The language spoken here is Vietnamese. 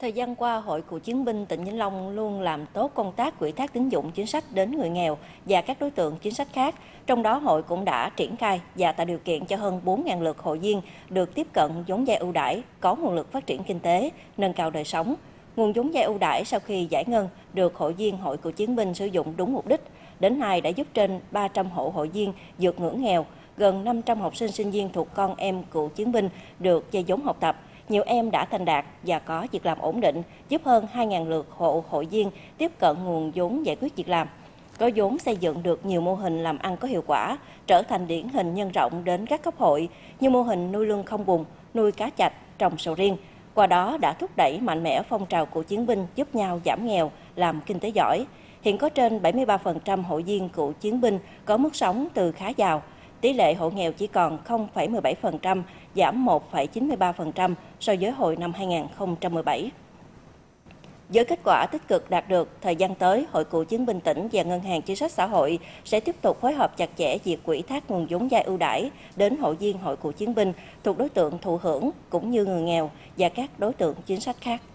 Thời gian qua, Hội Cựu chiến binh tỉnh Vĩnh Long luôn làm tốt công tác ủy thác tín dụng chính sách đến người nghèo và các đối tượng chính sách khác. Trong đó, hội cũng đã triển khai và tạo điều kiện cho hơn 4.000 lượt hội viên được tiếp cận vốn vay ưu đãi, có nguồn lực phát triển kinh tế, nâng cao đời sống. Nguồn vốn vay ưu đãi sau khi giải ngân được hội viên Hội Cựu chiến binh sử dụng đúng mục đích. Đến nay đã giúp trên 300 hộ hội viên vượt ngưỡng nghèo, gần 500 học sinh sinh viên thuộc con em cựu chiến binh được vay vốn học tập. Nhiều em đã thành đạt và có việc làm ổn định, giúp hơn 2.000 lượt hộ hội viên tiếp cận nguồn vốn giải quyết việc làm. Có vốn xây dựng được nhiều mô hình làm ăn có hiệu quả, trở thành điển hình nhân rộng đến các cấp hội như mô hình nuôi lươn không bùn, nuôi cá chạch, trồng sầu riêng. Qua đó đã thúc đẩy mạnh mẽ phong trào cựu chiến binh giúp nhau giảm nghèo, làm kinh tế giỏi. Hiện có trên 73% hội viên cựu chiến binh có mức sống từ khá giàu. Tỷ lệ hộ nghèo chỉ còn 0,17%, giảm 1,93% so với hồi năm 2017. Với kết quả tích cực đạt được, thời gian tới, Hội Cựu chiến binh tỉnh và Ngân hàng Chính sách Xã hội sẽ tiếp tục phối hợp chặt chẽ việc ủy thác nguồn vốn vay ưu đãi đến hội viên Hội Cựu chiến binh thuộc đối tượng thụ hưởng cũng như người nghèo và các đối tượng chính sách khác.